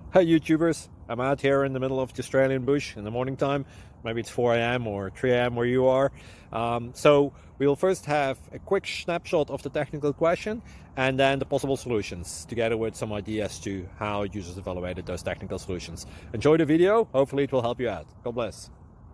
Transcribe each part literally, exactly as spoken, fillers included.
Hi YouTubers, I'm out here in the middle of the Australian bush in the morning time. Maybe it's four A M or three A M where you are. Um, so we'll first have a quick snapshot of the technical question and then the possible solutions, together with some ideas to how users evaluated those technical solutions. Enjoy the video, hopefully it will help you out. God bless.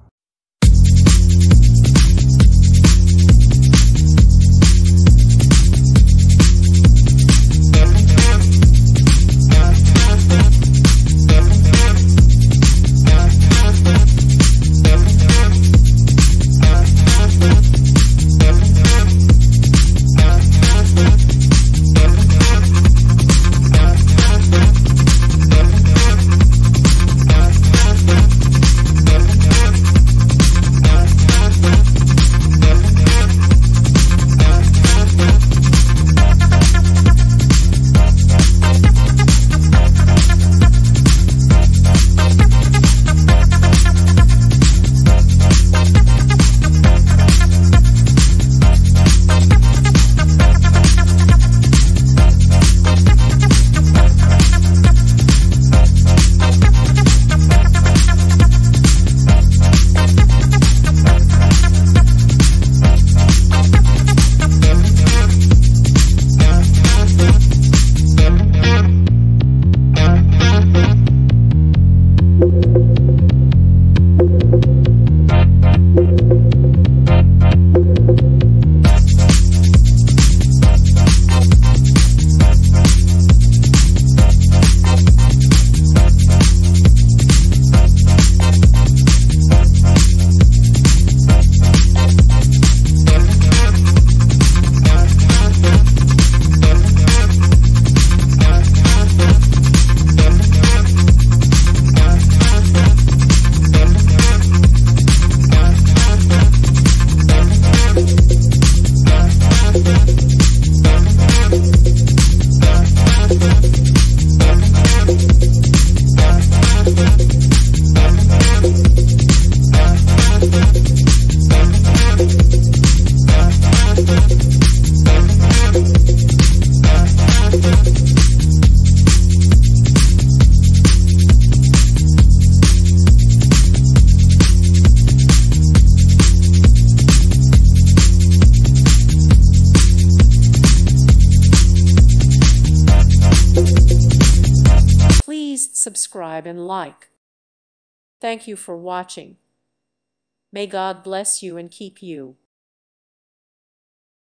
Please subscribe and like. Thank you for watching. May God bless you and keep you.